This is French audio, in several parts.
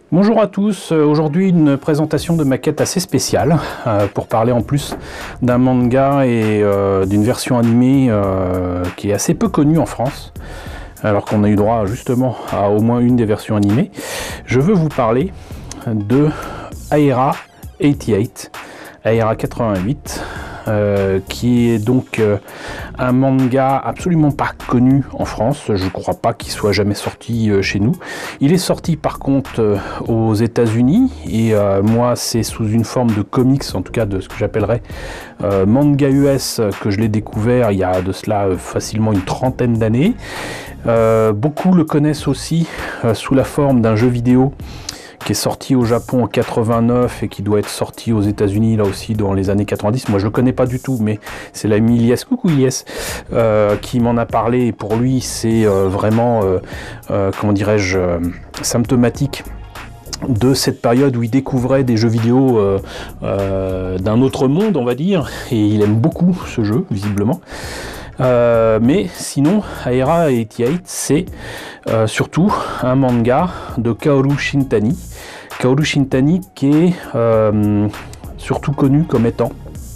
Bonjour à tous, aujourd'hui une présentation de maquette assez spéciale pour parler en plus d'un manga et d'une version animée qui est assez peu connue en France, alors qu'on a eu droit justement à au moins une des versions animées. Je veux vous parler de Aira 88, Aira 88, qui est donc un manga absolument pas connu en France. Je crois pas qu'il soit jamais sorti chez nous. Il est sorti par contre aux États-Unis et moi c'est sous une forme de comics, en tout cas de ce que j'appellerais manga US, que je l'ai découvert il y a de cela facilement une trentaine d'années. Beaucoup le connaissent aussi sous la forme d'un jeu vidéo qui est sorti au Japon en 89 et qui doit être sorti aux États-Unis là aussi dans les années 90. Moi je le connais pas du tout, mais c'est l'ami Ilyes, coucou Ilyes, qui m'en a parlé, et pour lui c'est vraiment comment dirais-je, symptomatique de cette période où il découvrait des jeux vidéo d'un autre monde, on va dire, et il aime beaucoup ce jeu visiblement. Mais sinon, Aira 88, c'est surtout un manga de Kaoru Shintani. Kaoru Shintani qui est surtout connu comme étant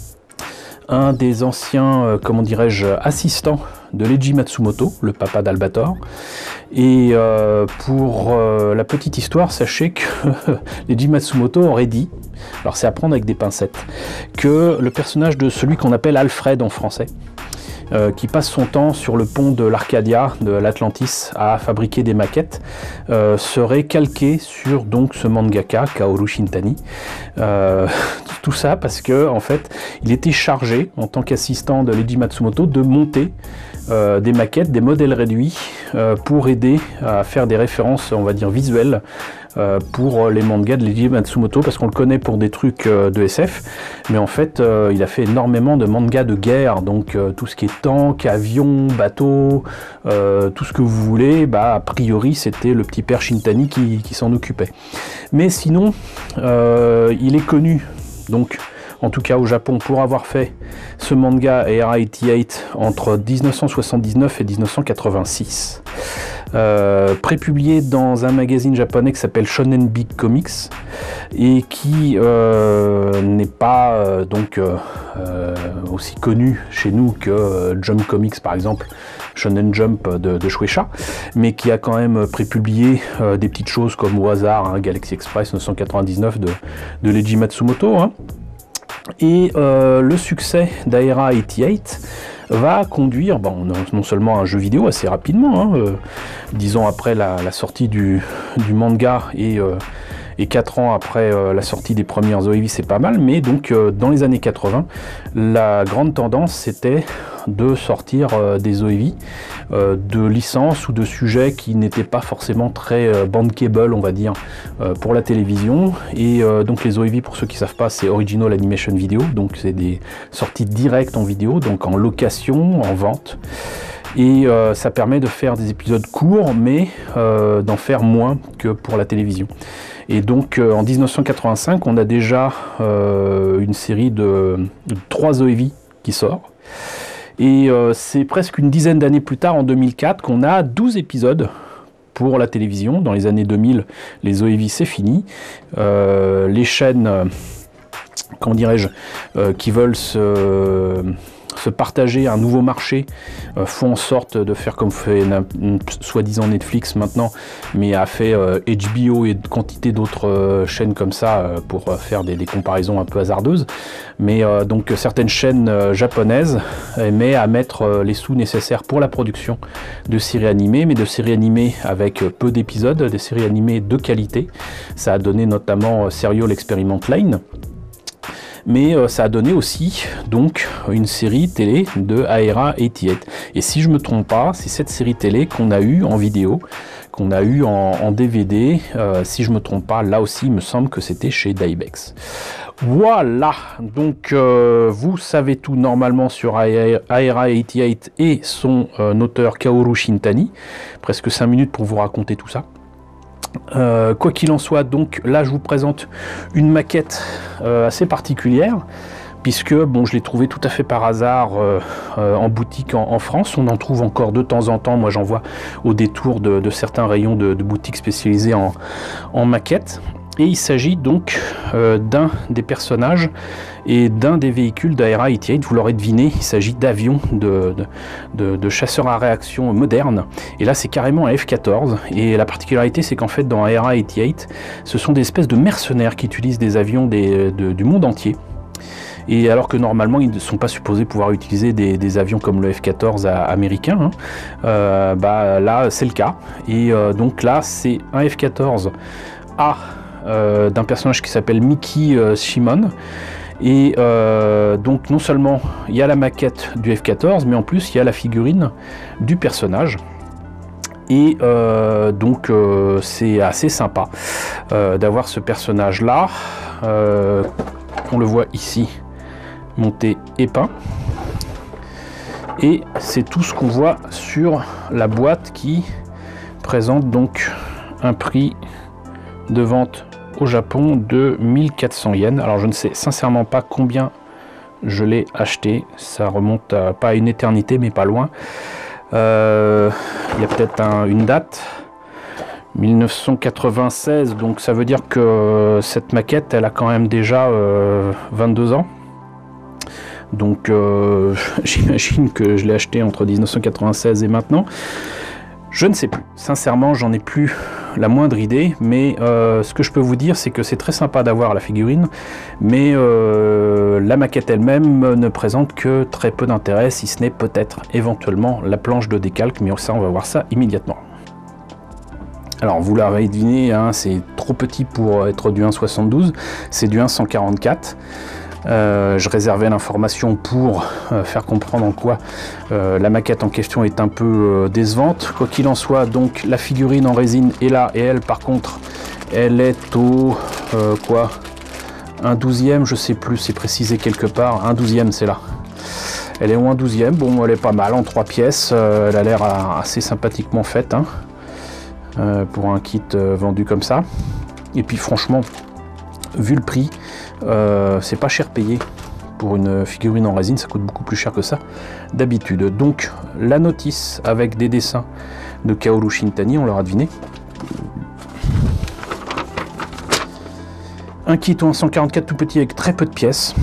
un des anciens, comment dirais-je, assistants de Leiji Matsumoto, le papa d'Albator. Et pour la petite histoire, sachez que Leiji Matsumoto aurait dit, alors c'est à prendre avec des pincettes, que le personnage de celui qu'on appelle Alfred en français, qui passe son temps sur le pont de l'Arcadia de l'Atlantis à fabriquer des maquettes, serait calqué sur donc ce mangaka Kaoru Shintani. Tout ça parce que en fait il était chargé en tant qu'assistant de Leiji Matsumoto de monter des maquettes, des modèles réduits pour aider à faire des références, on va dire visuelles, pour les mangas de Leiji Matsumoto, parce qu'on le connaît pour des trucs de SF, mais en fait il a fait énormément de mangas de guerre, donc tout ce qui est tank, avion, bateau, tout ce que vous voulez, bah a priori c'était le petit père Shintani qui s'en occupait. Mais sinon il est connu, donc en tout cas au Japon, pour avoir fait ce manga Aira 88 entre 1979 et 1986. Prépublié dans un magazine japonais qui s'appelle Shonen Big Comics et qui n'est pas donc aussi connu chez nous que Jump Comics par exemple, Shonen Jump de Shueisha, mais qui a quand même prépublié des petites choses comme au hasard, hein, Galaxy Express 999 de Leiji Matsumoto, hein. Et le succès d'Aira 88 va conduire non seulement à un jeu vidéo assez rapidement, hein, 10 ans après la sortie du manga et 4 ans après la sortie des premières OAV, c'est pas mal, mais donc dans les années 80, la grande tendance c'était de sortir des OAV de licences ou de sujets qui n'étaient pas forcément très bankable, on va dire, pour la télévision. Et donc les OAV, pour ceux qui ne savent pas, c'est Original Animation Video, donc c'est des sorties directes en vidéo, donc en location, en vente. Et ça permet de faire des épisodes courts, mais d'en faire moins que pour la télévision. Et donc en 1985, on a déjà une série de 3 OAV qui sort. Et c'est presque une dizaine d'années plus tard, en 2004, qu'on a 12 épisodes pour la télévision. Dans les années 2000, les OAV c'est fini. Les chaînes, comment dirais-je, qui veulent se partager un nouveau marché, font en sorte de faire comme fait soi-disant Netflix maintenant, mais a fait HBO et quantité d'autres chaînes comme ça pour faire des comparaisons un peu hasardeuses. Mais donc certaines chaînes japonaises aimaient à mettre les sous nécessaires pour la production de séries animées, mais de séries animées avec peu d'épisodes, des séries animées de qualité. Ça a donné notamment Serial Experiment Line. Mais ça a donné aussi donc une série télé de Aira 88. Et si je me trompe pas, c'est cette série télé qu'on a eue en vidéo, qu'on a eue en DVD. Si je me trompe pas, là aussi, il me semble que c'était chez Daibex. Voilà, donc vous savez tout normalement sur Aira 88 et son auteur Kaoru Shintani. Presque 5 minutes pour vous raconter tout ça. Quoi qu'il en soit, donc là je vous présente une maquette assez particulière puisque bon, je l'ai trouvé tout à fait par hasard en boutique en France. On en trouve encore de temps en temps, moi j'en vois au détour de certains rayons de boutiques spécialisées en maquettes. Et il s'agit donc d'un des personnages et d'un des véhicules d'Aera 88. Vous l'aurez deviné, il s'agit d'avions de chasseurs à réaction modernes. Et là, c'est carrément un F-14. Et la particularité, c'est qu'en fait, dans Aera 88, ce sont des espèces de mercenaires qui utilisent des avions du monde entier. Et alors que normalement, ils ne sont pas supposés pouvoir utiliser des avions comme le F-14 américain, hein, là, c'est le cas. Et donc là, c'est un F-14 d'un personnage qui s'appelle Mickey Shimon. Et donc non seulement il y a la maquette du F-14, mais en plus il y a la figurine du personnage. Et donc c'est assez sympa d'avoir ce personnage là. On le voit ici, monté et peint. Et c'est tout ce qu'on voit sur la boîte qui présente donc un prix de vente au Japon de 1400 yens. Alors je ne sais sincèrement pas combien je l'ai acheté, ça remonte pas à une éternité mais pas loin. Il y a peut-être une date, 1996, donc ça veut dire que cette maquette elle a quand même déjà 22 ans. Donc j'imagine que je l'ai acheté entre 1996 et maintenant. Je ne sais plus, sincèrement j'en ai plus la moindre idée, mais ce que je peux vous dire c'est que c'est très sympa d'avoir la figurine, mais la maquette elle-même ne présente que très peu d'intérêt, si ce n'est peut-être éventuellement la planche de décalque, mais ça on va voir ça immédiatement. Alors vous l'avez deviné, hein, c'est trop petit pour être du 1,72, c'est du 1,144. Je réservais l'information pour faire comprendre en quoi la maquette en question est un peu décevante. Quoi qu'il en soit, donc la figurine en résine est là, et elle par contre elle est au un 12e, je sais plus, c'est précisé quelque part, un 12e c'est là. Elle est au 1 12e, bon elle est pas mal en 3 pièces, elle a l'air assez sympathiquement faite, hein, pour un kit vendu comme ça. Et puis franchement, vu le prix, c'est pas cher payé pour une figurine en résine, ça coûte beaucoup plus cher que ça d'habitude. Donc la notice avec des dessins de Kaoru Shintani, on l'aura deviné. Un kit en 144 tout petit avec très peu de pièces.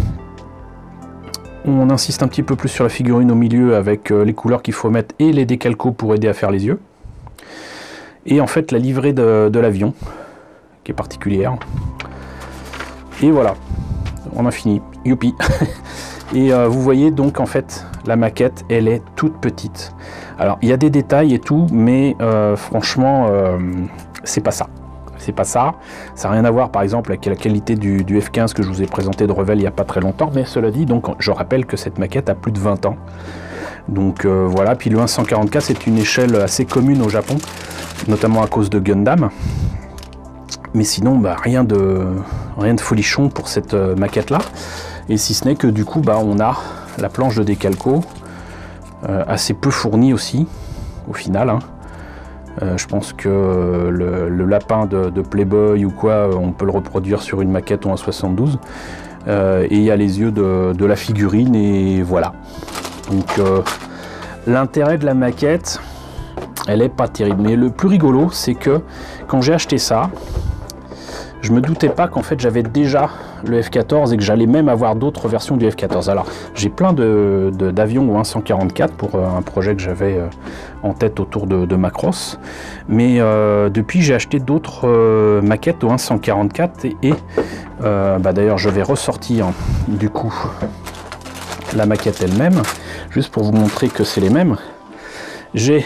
On insiste un petit peu plus sur la figurine au milieu avec les couleurs qu'il faut mettre et les décalcos pour aider à faire les yeux. Et en fait la livrée de l'avion qui est particulière. Et voilà, on a fini, youpi. Et vous voyez donc en fait la maquette elle est toute petite. Alors il y a des détails et tout, mais franchement c'est pas ça. C'est pas ça, ça n'a rien à voir par exemple avec la qualité du F-15 que je vous ai présenté de Revell il n'y a pas très longtemps, mais cela dit, donc je rappelle que cette maquette a plus de 20 ans. Donc voilà, puis le 1,144 c'est une échelle assez commune au Japon, notamment à cause de Gundam. Mais sinon, bah, rien de folichon pour cette maquette là. Et si ce n'est que du coup, bah, on a la planche de décalco, assez peu fournie aussi, au final. Hein. Je pense que le lapin de Playboy ou quoi, on peut le reproduire sur une maquette en 1,72. Et il y a les yeux de la figurine et voilà. Donc l'intérêt de la maquette, elle est pas terrible. Mais le plus rigolo, c'est que quand j'ai acheté ça, je me doutais pas qu'en fait j'avais déjà le F-14 et que j'allais même avoir d'autres versions du F-14. Alors j'ai plein d'avions au 1,144 pour un projet que j'avais en tête autour de Macross. Mais depuis j'ai acheté d'autres maquettes au 1,144 et d'ailleurs je vais ressortir du coup la maquette elle-même, juste pour vous montrer que c'est les mêmes. J'ai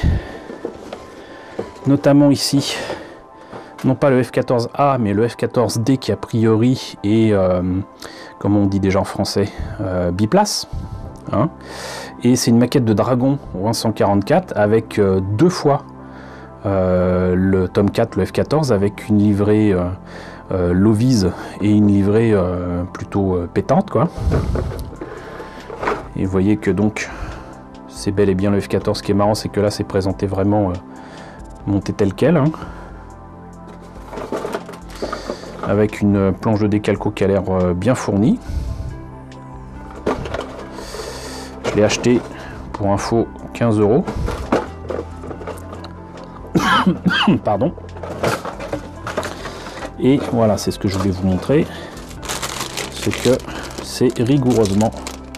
notamment ici non pas le F-14A mais le F-14D qui a priori est, comme on dit déjà en français, biplace. Hein, et c'est une maquette de Dragon au 1,144 avec deux fois le tome 4, le F-14, avec une livrée Lovise et une livrée plutôt pétante, quoi. Et vous voyez que donc c'est bel et bien le F-14. Ce qui est marrant, c'est que là c'est présenté vraiment monté tel quel, hein, avec une planche de décalco qui a l'air bien fournie. Je l'ai acheté pour info 15 €. Pardon. Et voilà, c'est ce que je voulais vous montrer. C'est que c'est rigoureusement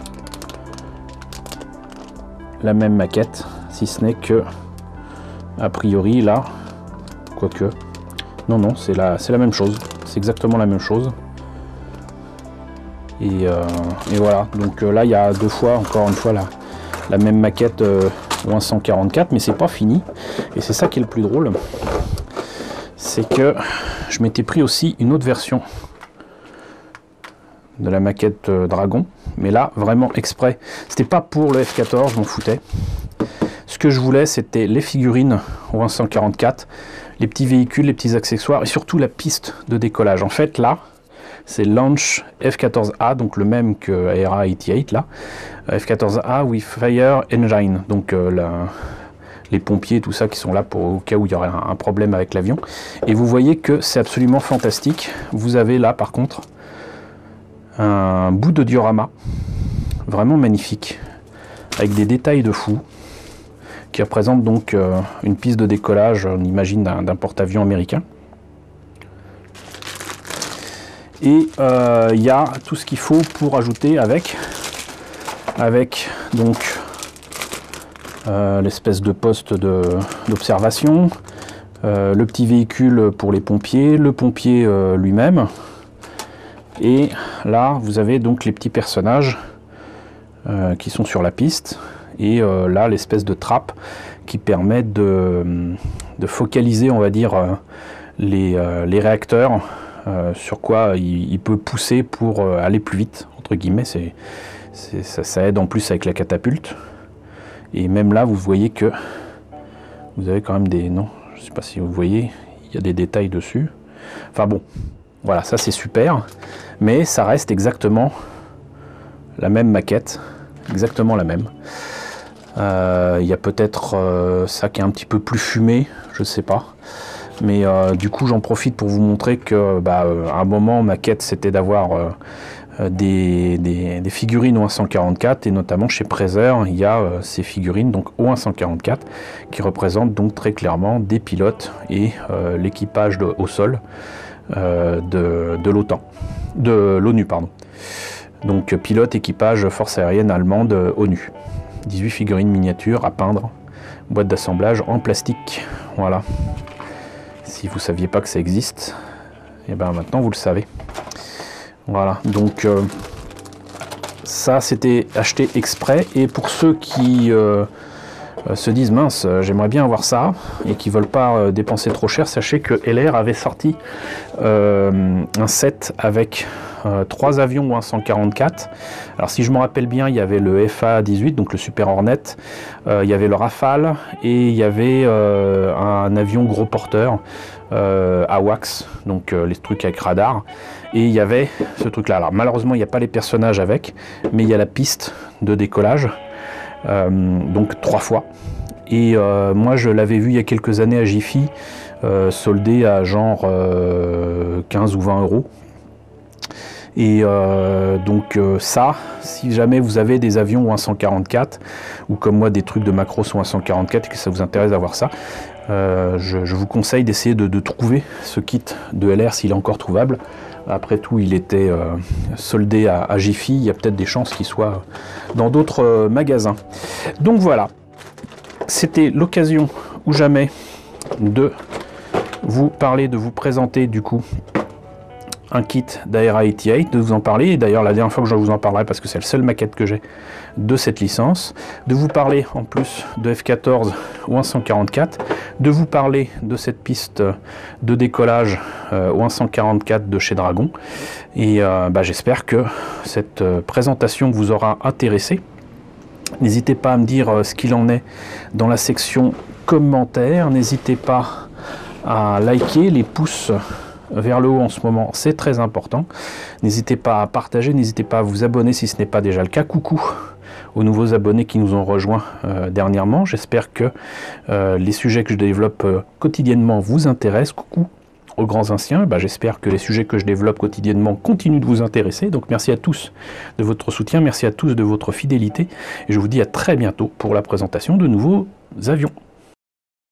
la même maquette, si ce n'est que a priori là, quoique, non, c'est la même chose, c'est exactement la même chose. Et voilà, donc là il y a deux fois, encore une fois, la même maquette au 144, mais c'est pas fini. Et c'est ça qui est le plus drôle, c'est que je m'étais pris aussi une autre version de la maquette Dragon, mais là vraiment exprès. C'était pas pour le F14, je m'en foutais. Ce que je voulais, c'était les figurines au 144, les petits véhicules, les petits accessoires et surtout la piste de décollage. En fait là, c'est Launch F14A, donc le même que AERA 88 là, F14A with Fire Engine, donc les pompiers, tout ça qui sont là pour au cas où il y aurait un problème avec l'avion. Et vous voyez que c'est absolument fantastique. Vous avez là par contre un bout de diorama vraiment magnifique avec des détails de fou qui représente donc une piste de décollage, on imagine d'un porte-avions américain. Et il y a tout ce qu'il faut pour ajouter avec donc l'espèce de poste d'observation, le petit véhicule pour les pompiers, le pompier lui-même. Et là, vous avez donc les petits personnages qui sont sur la piste. Et là, l'espèce de trappe qui permet de focaliser, on va dire, les réacteurs, sur quoi il peut pousser pour aller plus vite, entre guillemets. Ça aide en plus avec la catapulte. Et même là, vous voyez que vous avez quand même des... Non, je ne sais pas si vous voyez, il y a des détails dessus. Enfin bon, voilà, ça c'est super. Mais ça reste exactement la même maquette, exactement la même. Il y a peut-être ça qui est un petit peu plus fumé, je ne sais pas. Mais du coup, j'en profite pour vous montrer que à un moment, ma quête, c'était d'avoir des figurines au 144, et notamment chez Prezer, il y a ces figurines donc au 144 qui représentent donc très clairement des pilotes et l'équipage au sol de l'OTAN, de l'ONU, pardon. Donc pilote, équipage, force aérienne allemande, ONU. 18 figurines miniatures à peindre, boîte d'assemblage en plastique. Voilà. Si vous ne saviez pas que ça existe, et ben maintenant vous le savez. Voilà, donc ça c'était acheté exprès. Et pour ceux qui se disent mince, j'aimerais bien avoir ça, et qui ne veulent pas dépenser trop cher, sachez que LR avait sorti un set avec 3 avions ou 144. Alors si je me rappelle bien, il y avait le FA-18, donc le Super Hornet, il y avait le Rafale, et il y avait un avion gros porteur AWACS, donc les trucs avec radar, et il y avait ce truc là. Alors malheureusement il n'y a pas les personnages avec, mais il y a la piste de décollage, donc 3 fois. Et moi je l'avais vu il y a quelques années à Jiffy, soldé à genre 15 ou 20 €. Et donc ça, si jamais vous avez des avions ou 144, ou comme moi des trucs de macros ou 144 et que ça vous intéresse d'avoir ça, je vous conseille d'essayer de trouver ce kit de LR s'il est encore trouvable. Après tout, il était soldé à Jiffy, il y a peut-être des chances qu'il soit dans d'autres magasins. Donc voilà, c'était l'occasion ou jamais de vous parler, de vous présenter du coup un kit d'AERA 88, de vous en parler, et d'ailleurs la dernière fois que je vous en parlerai parce que c'est la seule maquette que j'ai de cette licence, de vous parler en plus de F14 ou 144, de vous parler de cette piste de décollage au 144 de chez Dragon, et j'espère que cette présentation vous aura intéressé. N'hésitez pas à me dire ce qu'il en est dans la section commentaires, n'hésitez pas à liker, les pouces vers le haut en ce moment, c'est très important. N'hésitez pas à partager, n'hésitez pas à vous abonner si ce n'est pas déjà le cas. Coucou aux nouveaux abonnés qui nous ont rejoints dernièrement. J'espère que les sujets que je développe quotidiennement vous intéressent. Coucou aux grands anciens. J'espère que les sujets que je développe quotidiennement continuent de vous intéresser. Donc merci à tous de votre soutien, merci à tous de votre fidélité. Et je vous dis à très bientôt pour la présentation de nouveaux avions.